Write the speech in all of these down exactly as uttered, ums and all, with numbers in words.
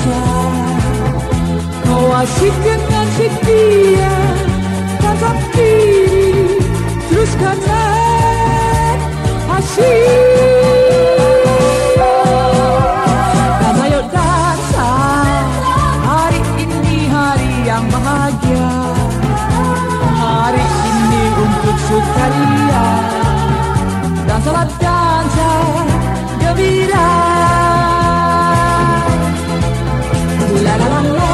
dansa. Kau asik dengan si dia, kanan kiri, terus kanan, asik. Dan ayo dansa, hari ini hari yang bahagia. Hari ini untuk sekalian. Dansalah dansa gembira. La la la la.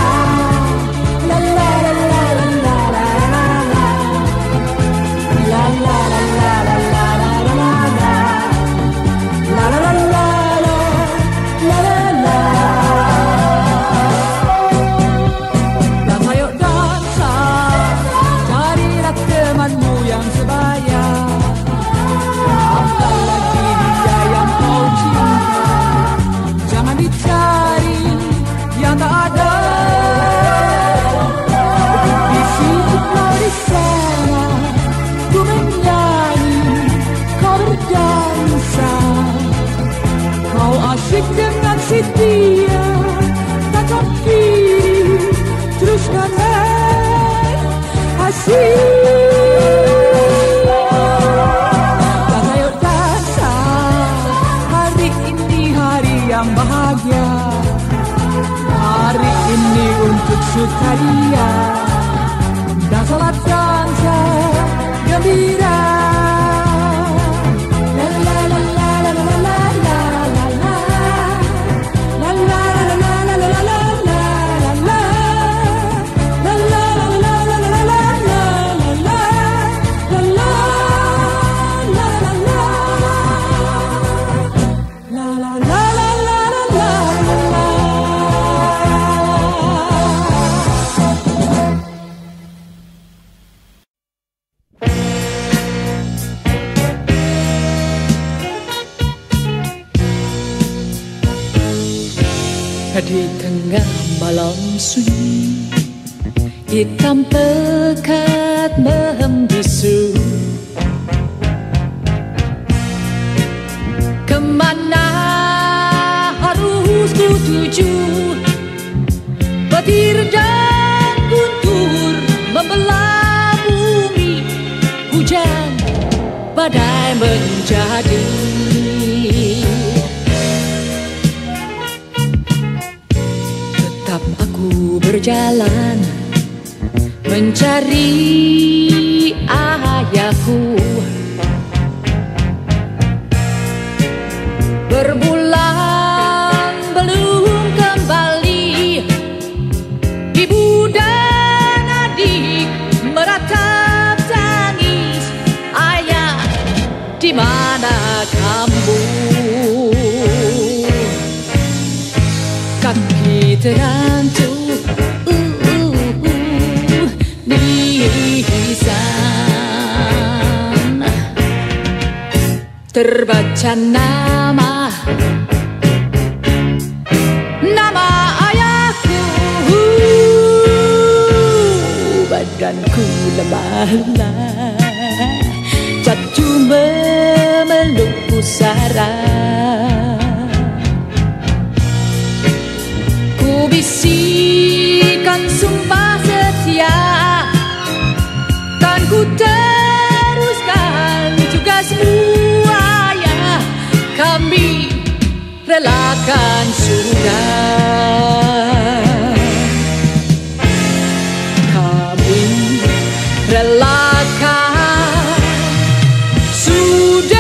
Dengan si dia, kanan kiri, terus kanan, asik. Dan ayo dansa, hari ini hari yang bahagia. Hari ini untuk sekalian. Dansalah dansa gembira. Di tengah malam sunyi, hitam pekat membisu. Kemana harus ku tuju? Petir dan guntur membelah bumi. Hujan badai menjadi. Aku berjalan mencari ayahku. Berbulan belum kembali. Ibu dan adik meratap tangis. Ayah, di mana kamu? Kaki terantuk uh, uh, uh, nisan. Terbaca nama Nama ayahku. Badanku lemah, jatuh memeluk pusara. Bisikan sumpah setia, kan ku teruskan tugasmu ayah. Kami relakan sudah, kami relakan sudah.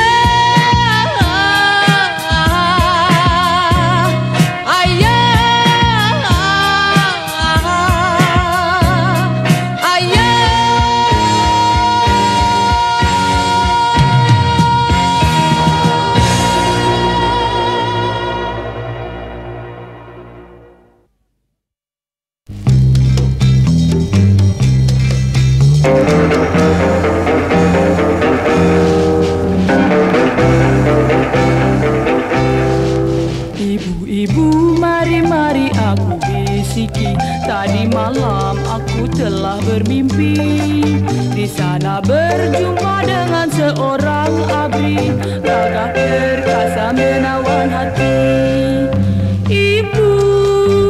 Tadi malam aku telah bermimpi, di sana berjumpa dengan seorang abri, gagah perkasa menawan hati. Ibu,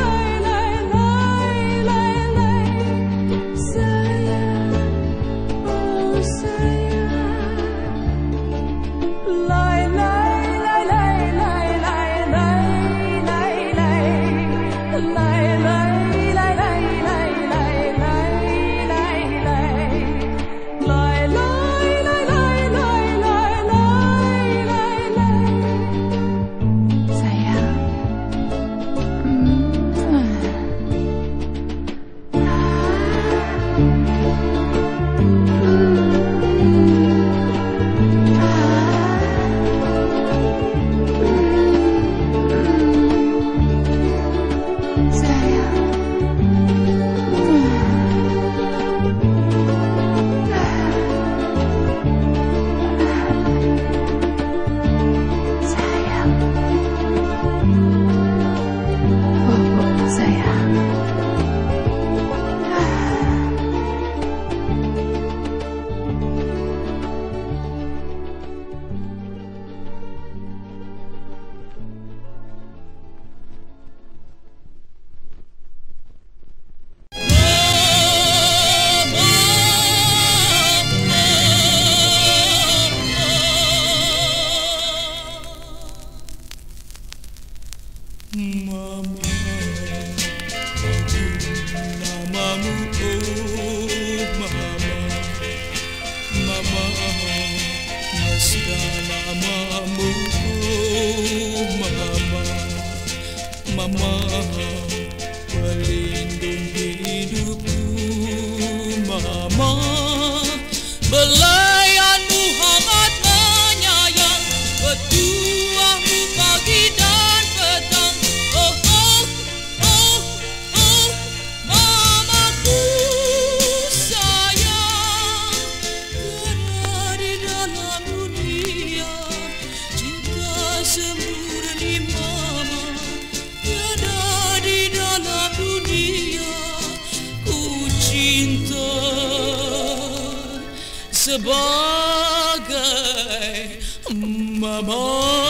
sebagai mama.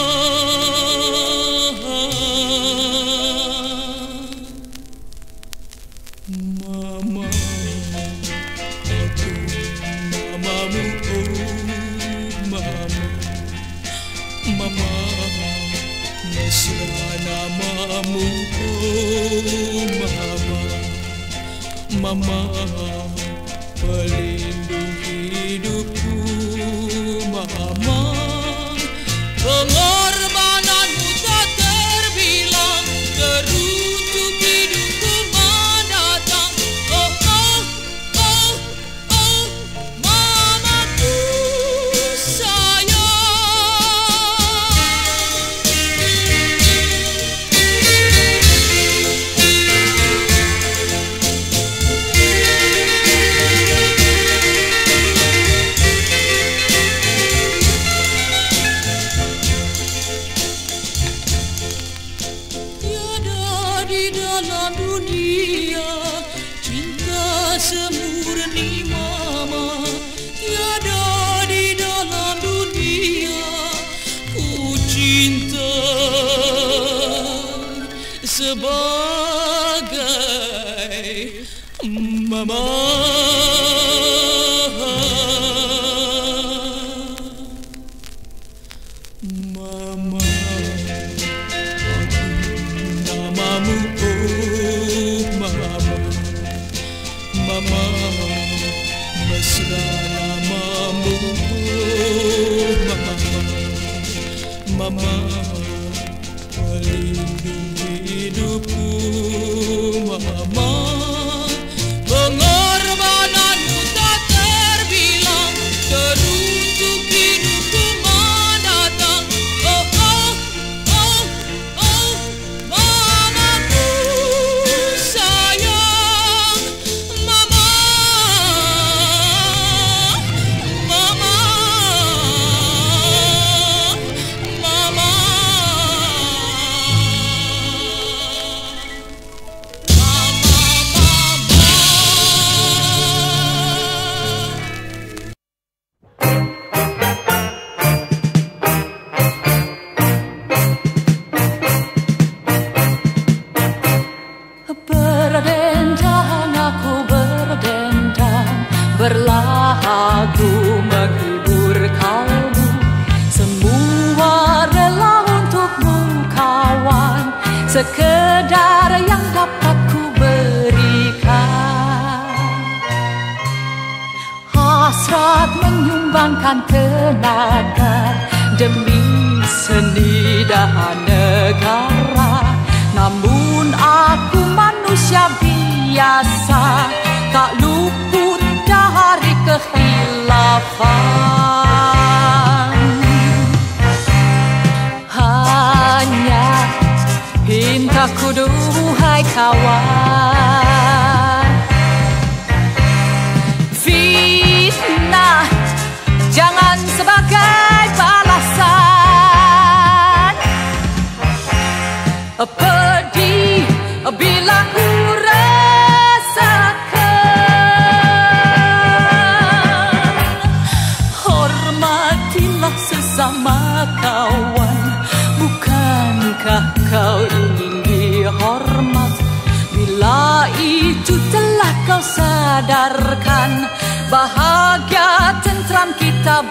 Mama, aku mamamu, oh mama. Mama, mesra namamu, oh mama. Mama, pelindung hidupku, mama. Pengorbananmu tak terbilang, teruntuk hidupku mendatang. Oh, oh, oh, oh, mamaku sayang. Di dalam dunia cinta semurni mama, tiada di dalam dunia ku cinta sebagai mama. Mama, namamu, oh mama. Mama, mesra namamu, oh mama. Mama, pelindung hidupku, mama. Pengorbananmu tak terbilang, teruntuk hidupku mendatang. Oh, oh, oh, oh, mamaku sayang. Mama, mama, mama. Berdendang aku berdendang, berlagu menghibur kalbu. Semua rela untukmu kawan, sekedar yang dapat ku berikan. Hasrat menyumbangkan tenaga demi seni dan negara. Namun aku manusia biasa, tak luput dari kehilafan. Hanya pintaku duhai kawan, fitnah jangan sebagai balasan. Pedih bila ku rasakan. Hormatilah sesama kawan, bukankah kau ingin dihormat? Bila itu telah kau sadarkan, bahagia tentram kita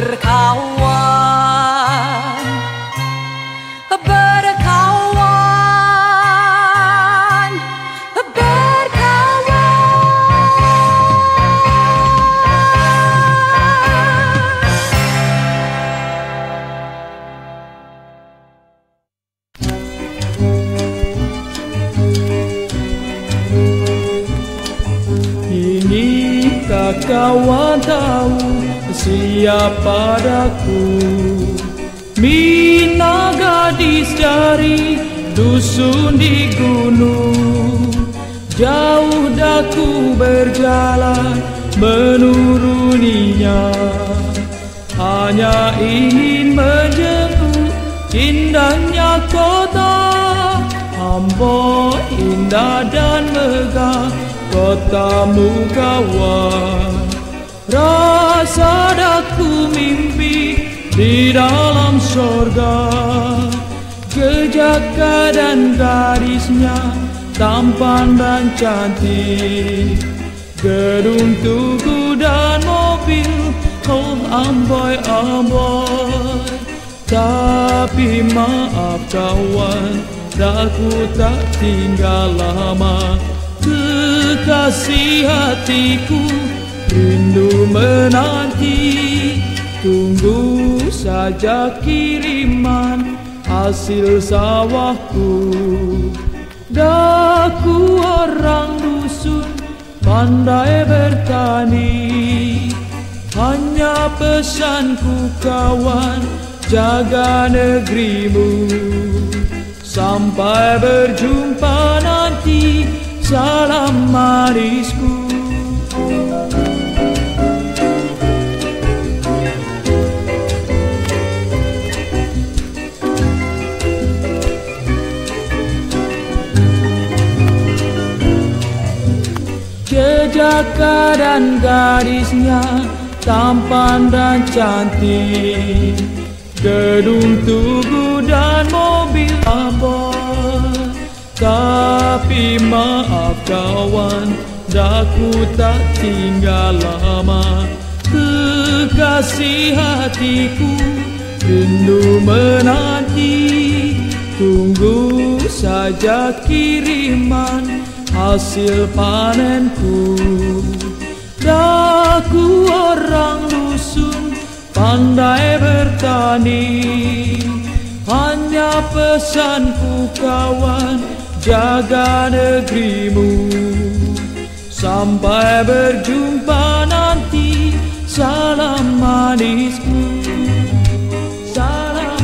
berkawan. Berkawan, berkawan. Inikah kawan tahu siapa daku? Mina gadis dari dusun di gunung, jauh daku berjalan menuruninya. Hanya ingin menjemput indahnya kota, Ambon indah dan megah kotamu kawan. Rasa daku mimpi di dalam sorga, Kejaka dan gadisnya tampan dan cantik, gedung tugu dan mobil, oh amboi amboi. Tapi maaf kawan, aku tak tinggal lama. Kekasih hatiku rindu menanti, tunggu saja kiriman hasil sawahku. Daku orang dusun pandai bertani, hanya pesanku kawan, jaga negerimu. Sampai berjumpa nanti, salam manisku. Kejaka dan gadisnya tampan dan cantik, gedung tugu dan mobil amboi. Tapi maaf kawan, daku tak tinggal lama. Kekasih hatiku rindu menanti, tunggu saja kiriman hasil panenku. Daku orang dusun pandai bertani, hanya pesanku kawan, jaga negerimu. Sampai berjumpa nanti, salam manisku. Salam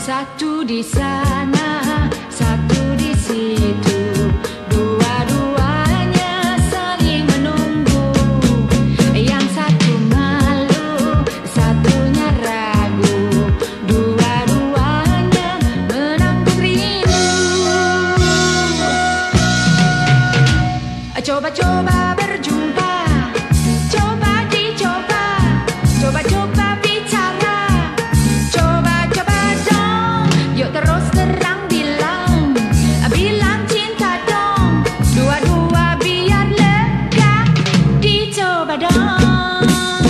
Satu di sana, satu di situ, dua-duanya saling menunggu. Yang satu malu, satunya ragu, dua-duanya menanti rindu. Coba-coba berjumpa, coba dicoba, coba-coba bicara, coba-coba dong, yuk terus terang bilang, bilang cinta dong, dua-dua biar lega, dicoba dong.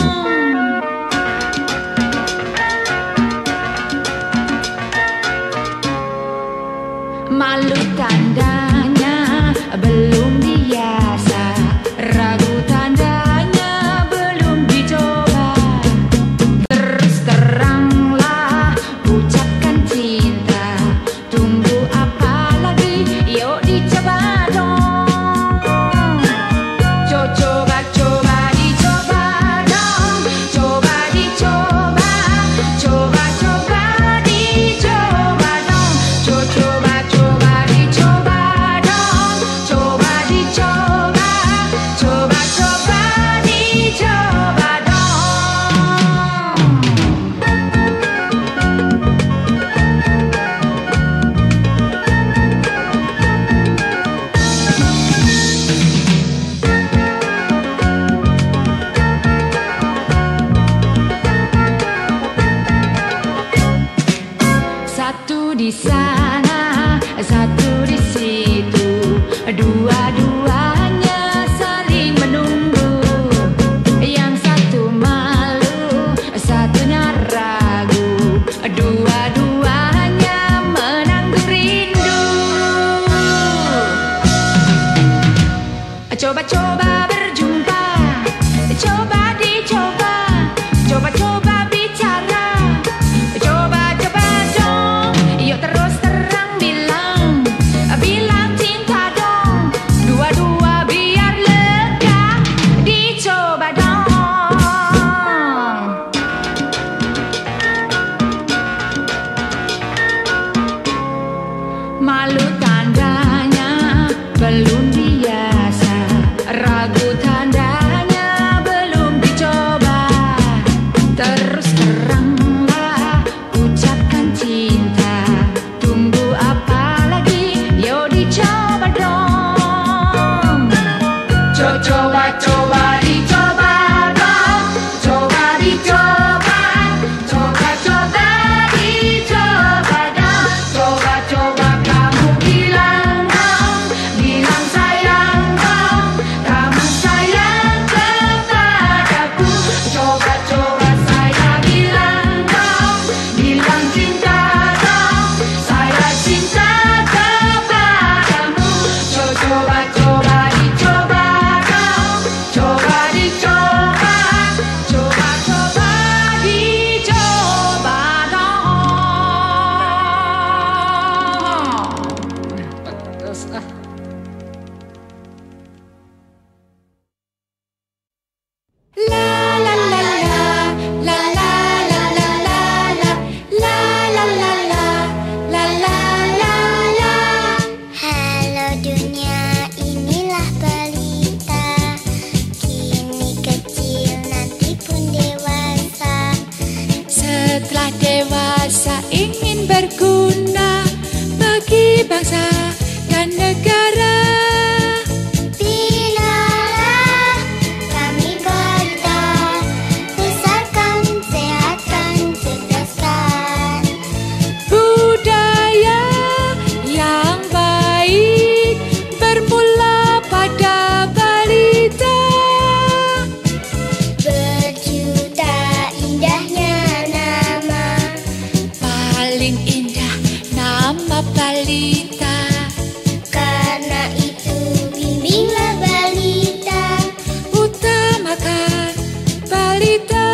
Malu tandanya belum biasa, ragu tandanya belum dicoba. Terus teranglah ucapkan cinta, tunggu apa lagi, yuk dicoba dong. Coba coba dicoba dong, coba dicoba, coba coba dicoba dong, coba coba dicoba dong, coba dicoba, coba coba dicoba dong. Satu di sana, satu di situ, dua-duanya saling menunggu. Yang satu malu, satunya ragu, dua-duanya menanti rindu. Coba-coba berjumpa, coba dicoba, coba-coba bicara, coba-coba dong, yuk terus terang bilang, bilang cinta dong, dua-dua biar lega, dicoba dong. Malu tandanya belum biasa, ragu tandanya belum dicoba. Terus teranglah ucapkan cinta, tunggu apa lagi, yuk dicoba dong. Coba coba dicoba dong, coba dicoba, coba coba dicoba dong, coba coba kamu bilang dong, bilang sayang dong, kamu sayang kepadaku, coba coba saya bilang dong, bilang cinta dong, saya cinta kepadamu, coba coba dicoba dong, coba dicoba, coba coba dicoba dong. Terus ah. La la la la, la la la la la la, la la la la, la la la la. Halo dunia, inilah balita, kini kecil nanti pun dewasa. Setelah dewasa ingin berguna bagi bangsa dan negara. Bilalah kami balita, besarkan, sehatkan, cerdaskan. Budaya yang baik bermula pada balita. Berjuta indahnya nama, Paling indah nama balita. karena itu bimbinglah balita. Utamakan balita.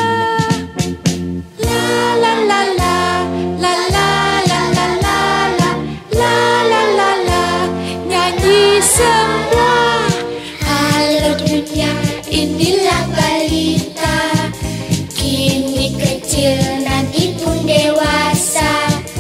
La la la la, la la la la la la, la la la la. Nyanyi semua. Halo dunia, inilah balita, Kini kecil nanti pun dewasa.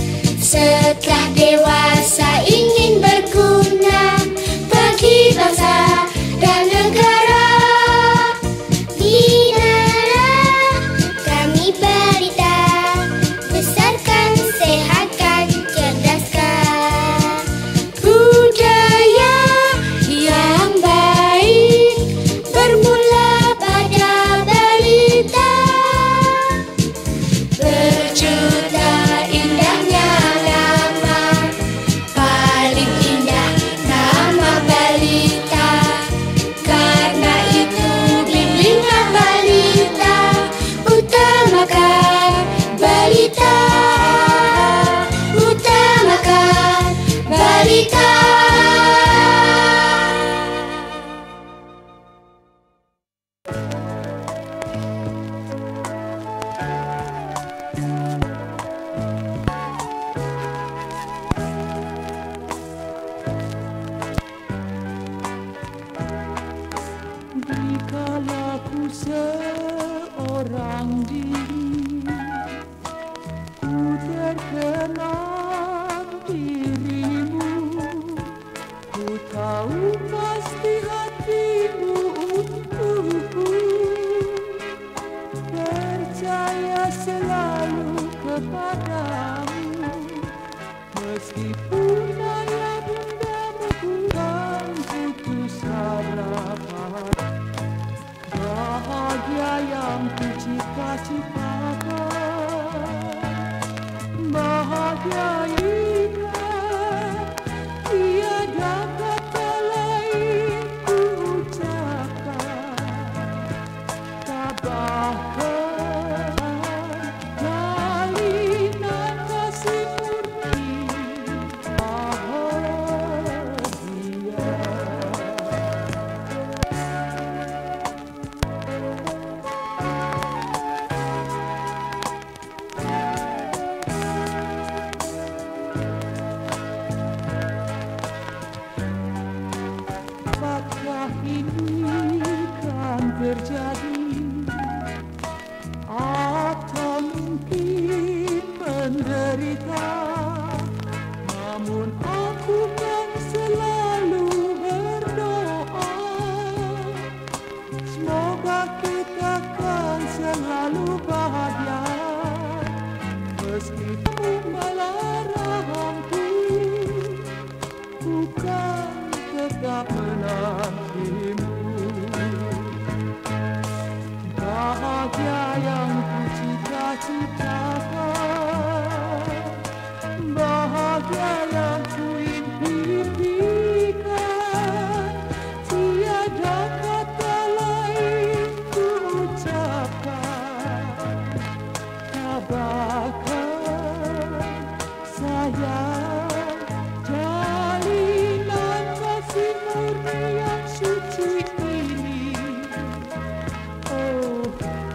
dengan dirimu. Ku tahu pasti hatimu untukku. Percaya selalu kepadamu, meskipun ayah bundamu kurang putus harapan. Bahagia yang ku cita-citakan, bahagia ingat, tiada kata lain ku ucapkan. Tabahkan jalinan kasih murni bahagia. Apakah ini kan terjadi, atau mungkin menderita? Namun aku kan selalu berdoa, semoga kita kan selalu bahagia. Meskipun melarangku, bukan tetap menantimu. Bahagia yang ku cita-citakan, bahagia yang ku impikan, tiada kata lain ku ucapkan. Tabahkan sayang jalinan kasih murni yang suci ini. Oh,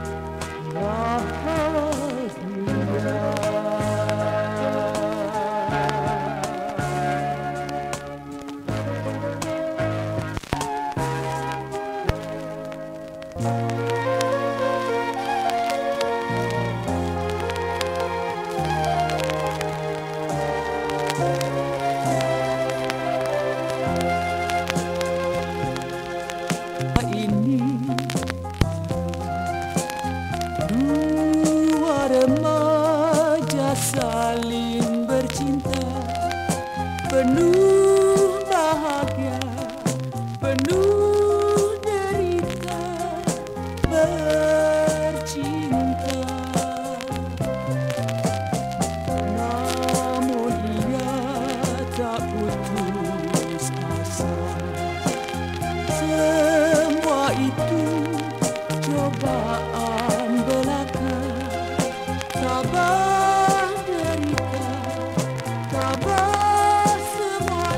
bahagia. Ini dua remaja saling bercinta, penuh bahagia, penuh derita, bercinta. Namun ia tak putus asa. Semua itu cobaan belaka, tabah derita, tabah semua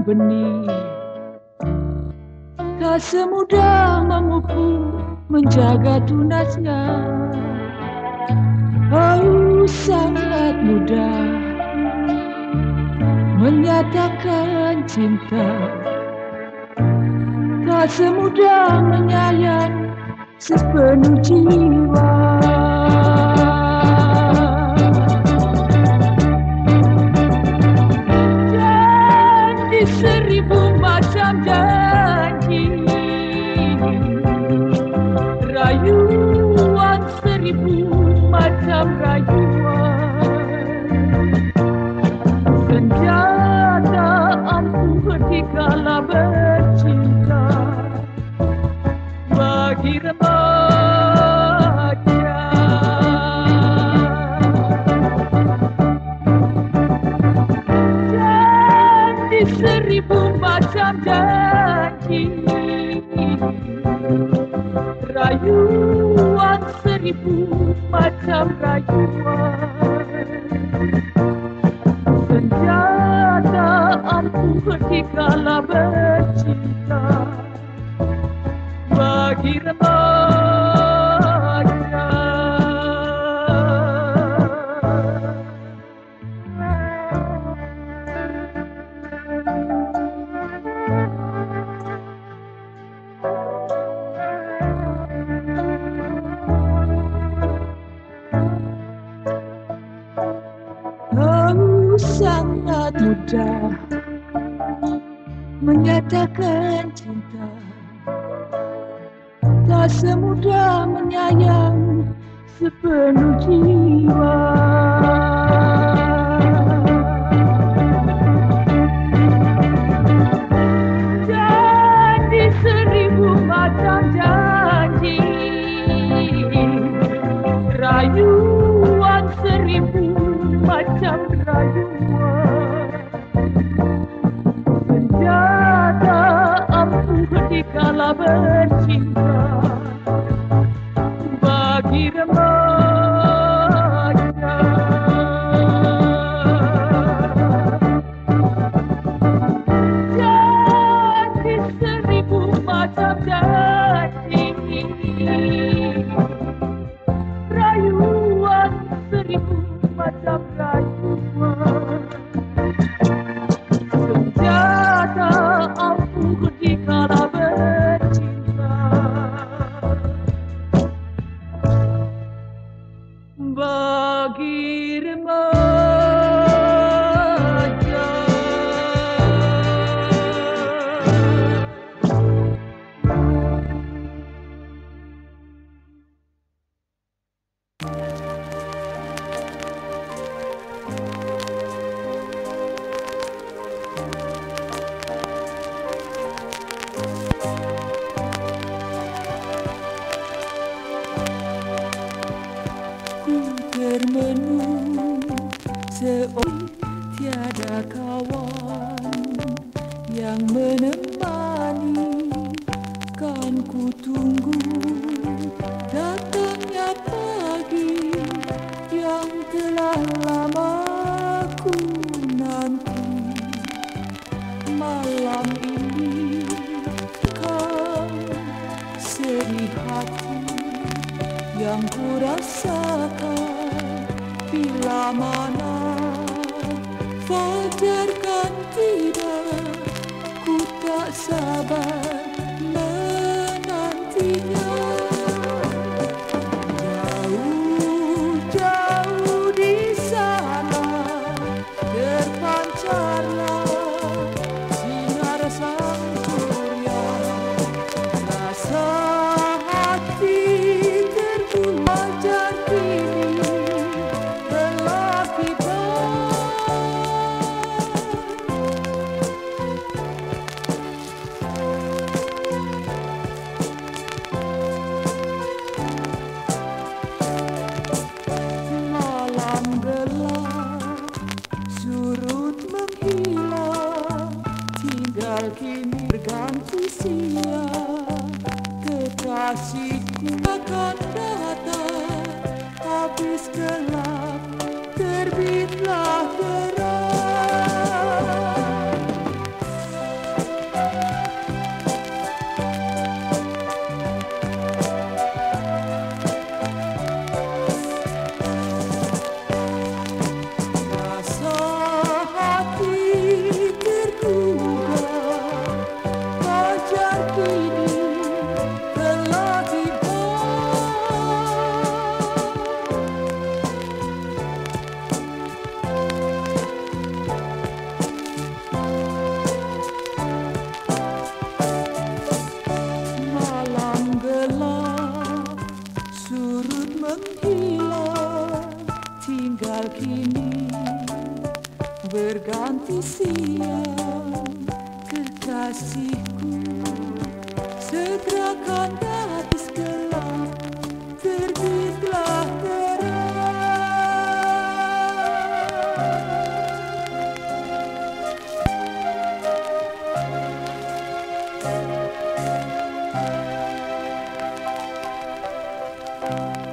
benih. Tak semudah memupuk menjaga tunasnya. Oh, sangat mudah menyatakan cinta. Tak semudah menyayang sepenuh jiwa. Janji seribu macam janji, rayuan seribu macam rayuan. Senjata ampuh ketikala bercinta bagi remaja. Janji seribu macam janji, rayuan seribu macam rayuan. Senjata ampuh ketikala bercinta bagi remaja. Oh, sangat mudah menyatakan cinta. Tak semudah menyayang sepenuh jiwa. Janji seribu macam janji, rayuan seribu macam rayuan. Senjata ampuh ketikala bercinta bagi remaja. Janji seribu macam janji, rayuan seribu macam rayuan. Senjata ampuh ketikala bercinta bagi remaja. Termenung seorang tiada kawan yang menemani, kan ku tunggu datangnya pagi yang telah lama ku nanti. Malam ini kau sedih hati yang ku rasakan. Bila mana fajar kan tiba, ku tak sabar menantinya. Jauh-jauh di sana terpancarlah sinar sang surya. Rasa hati tergujar kini telah tiba. Malam gelap surut menghilang, tinggal kini berganti siang. Kekasihku akan datang, habis gelap terbitlah terang. kasihku, segera kata habis gelap, terbitlah terang.